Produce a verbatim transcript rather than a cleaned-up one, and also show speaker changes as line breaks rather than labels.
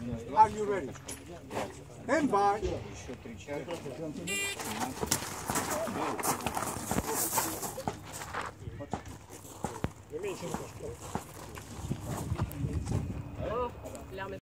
Are you ready? And by.
Еще три чара.
Меньше немножко.